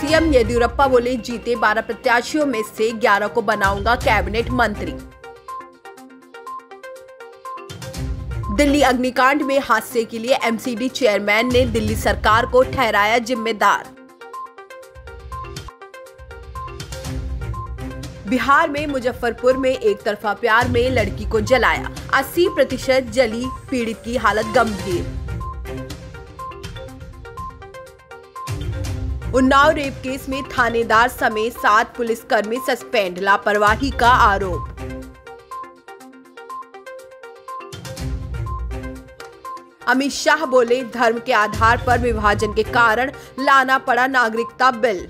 CM Yediyurappa बोले, जीते 12 प्रत्याशियों में से 11 को बनाऊंगा कैबिनेट मंत्री। दिल्ली अग्निकांड में हादसे के लिए एमसीडी चेयरमैन ने दिल्ली सरकार को ठहराया जिम्मेदार। बिहार में मुजफ्फरपुर में एक तरफा प्यार में लड़की को जलाया, 80% जली, पीड़ित की हालत गंभीर। उन्नाव रेप केस में थानेदार समेत 7 पुलिसकर्मी सस्पेंड, लापरवाही का आरोप। अमित शाह बोले, धर्म के आधार पर विभाजन के कारण लाना पड़ा नागरिकता बिल।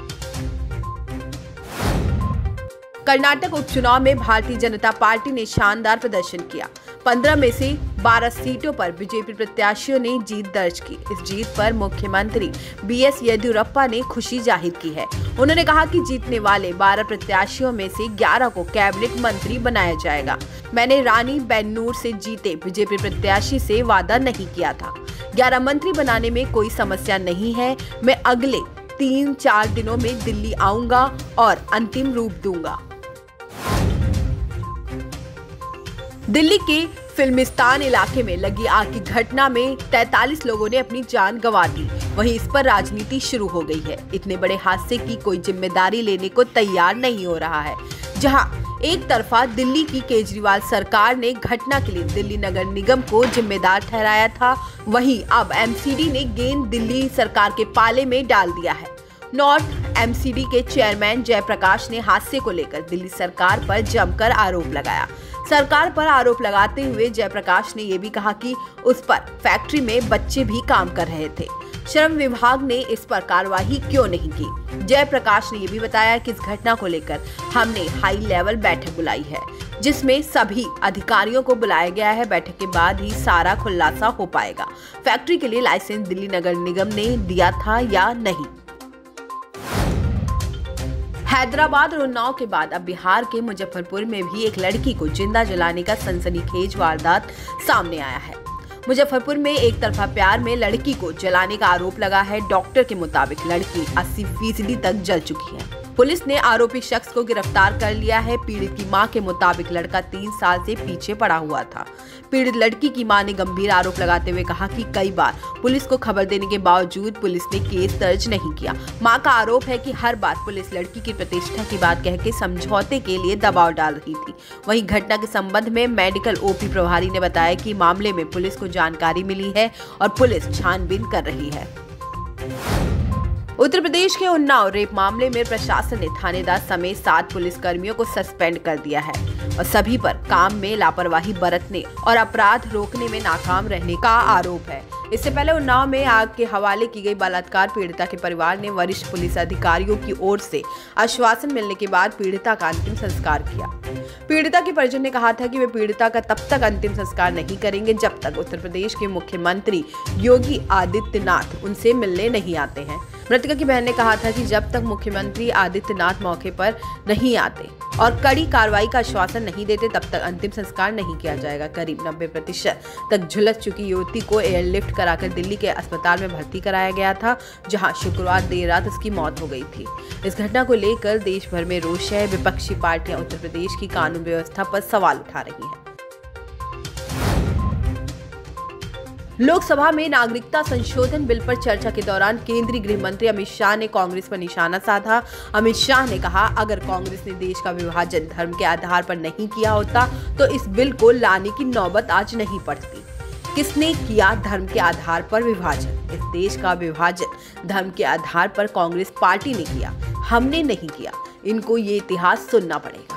कर्नाटक उपचुनाव में भारतीय जनता पार्टी ने शानदार प्रदर्शन किया। 15 में से 12 सीटों पर बीजेपी प्रत्याशियों ने जीत दर्ज की। इस जीत पर मुख्यमंत्री बीएस येदियुरप्पा ने खुशी जाहिर की है। उन्होंने कहा कि जीतने वाले 12 प्रत्याशियों में से 11 को कैबिनेट मंत्री बनाया जाएगा। मैंने रानी बेन्नूर से जीते बीजेपी प्रत्याशी से वादा नहीं किया था। 11 मंत्री बनाने में कोई समस्या नहीं है। मैं अगले 3-4 दिनों में दिल्ली आऊंगा और अंतिम रूप दूंगा। दिल्ली के फिल्मिस्तान इलाके में लगी आग की घटना में 43 लोगों ने अपनी जान गंवा दी। वहीं इस पर राजनीति शुरू हो गई है। इतने बड़े हादसे की कोई जिम्मेदारी लेने को तैयार नहीं हो रहा है। जहां एक तरफा दिल्ली की केजरीवाल सरकार ने घटना के लिए दिल्ली नगर निगम को जिम्मेदार ठहराया था, वहीं अब एमसीडी ने गेंद दिल्ली सरकार के पाले में डाल दिया है। नॉर्थ एमसीडी के चेयरमैन जयप्रकाश ने हादसे को लेकर दिल्ली सरकार पर जमकर आरोप लगाया। सरकार पर आरोप लगाते हुए जयप्रकाश ने यह भी कहा कि उस पर फैक्ट्री में बच्चे भी काम कर रहे थे। श्रम विभाग ने इस पर कार्रवाई क्यों नहीं की? जयप्रकाश ने यह भी बताया कि इस घटना को लेकर हमने हाई लेवल बैठक बुलाई है, जिसमें सभी अधिकारियों को बुलाया गया है। बैठक के बाद ही सारा खुलासा हो पाएगा। फैक्ट्री के लिए लाइसेंस दिल्ली नगर निगम ने दिया था या नहीं। हैदराबाद और उन्नाव के बाद अब बिहार के मुजफ्फरपुर में भी एक लड़की को जिंदा जलाने का सनसनीखेज वारदात सामने आया है। मुजफ्फरपुर में एक तरफा प्यार में लड़की को जलाने का आरोप लगा है। डॉक्टर के मुताबिक लड़की 80% तक जल चुकी है। पुलिस ने आरोपी शख्स को गिरफ्तार कर लिया है। पीड़ित की मां के मुताबिक लड़का 3 साल से पीछे पड़ा हुआ था। पीड़ित लड़की की मां ने गंभीर आरोप लगाते हुए कहा कि कई बार पुलिस को खबर देने के बावजूद पुलिस ने केस दर्ज नहीं किया। मां का आरोप है कि हर बार पुलिस लड़की की प्रतिष्ठा की बात कह के समझौते के लिए दबाव डाल रही थी। वहीं घटना के संबंध में मेडिकल ओपी प्रभारी ने बताया कि मामले में पुलिस को जानकारी मिली है और पुलिस छानबीन कर रही है। उत्तर प्रदेश के उन्नाव रेप मामले में प्रशासन ने थानेदार समेत 7 पुलिसकर्मियों को सस्पेंड कर दिया है और सभी पर काम में लापरवाही बरतने और अपराध रोकने में नाकाम रहने का आरोप है। इससे पहले उन्नाव में आग के हवाले की गई बलात्कार पीड़िता के परिवार ने वरिष्ठ पुलिस अधिकारियों की ओर से आश्वासन मिलने के बाद पीड़िता का अंतिम संस्कार किया। पीड़िता के परिजन ने कहा था कि वे पीड़िता का तब तक अंतिम संस्कार नहीं करेंगे जब तक उत्तर प्रदेश के मुख्यमंत्री योगी आदित्यनाथ उनसे मिलने नहीं आते हैं। मृतका की बहन ने कहा था कि जब तक मुख्यमंत्री आदित्यनाथ मौके पर नहीं आते और कड़ी कार्रवाई का आश्वासन नहीं देते तब तक अंतिम संस्कार नहीं किया जाएगा। करीब 90% तक झुलस चुकी युवती को एयरलिफ्ट कराकर दिल्ली के अस्पताल में भर्ती कराया गया था, जहां शुक्रवार देर रात उसकी मौत हो गई थी। इस घटना को लेकर देश भर में रोष है। विपक्षी पार्टियां उत्तर प्रदेश की कानून व्यवस्था पर सवाल उठा रही हैं। लोकसभा में नागरिकता संशोधन बिल पर चर्चा के दौरान केंद्रीय गृह मंत्री अमित शाह ने कांग्रेस पर निशाना साधा। अमित शाह ने कहा, अगर कांग्रेस ने देश का विभाजन धर्म के आधार पर नहीं किया होता तो इस बिल को लाने की नौबत आज नहीं पड़ती। किसने किया धर्म के आधार पर विभाजन? इस देश का विभाजन धर्म के आधार पर कांग्रेस पार्टी ने किया, हमने नहीं किया। इनको ये इतिहास सुनना पड़ेगा।